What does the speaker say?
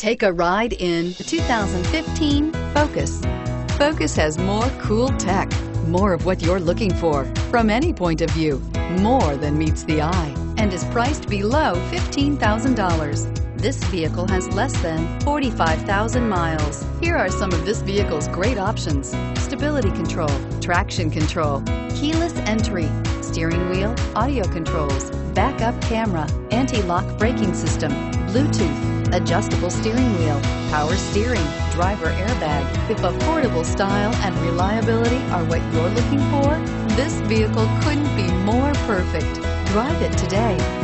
Take a ride in the 2015 Focus. Focus has more cool tech, more of what you're looking for from any point of view, more than meets the eye, and is priced below $15,000. This vehicle has less than 45,000 miles. Here are some of this vehicle's great options: stability control, traction control, keyless entry, steering wheel audio controls, backup camera, anti-lock braking system, Bluetooth, adjustable steering wheel, power steering, driver airbag. If affordable style and reliability are what you're looking for, this vehicle couldn't be more perfect. Drive it today.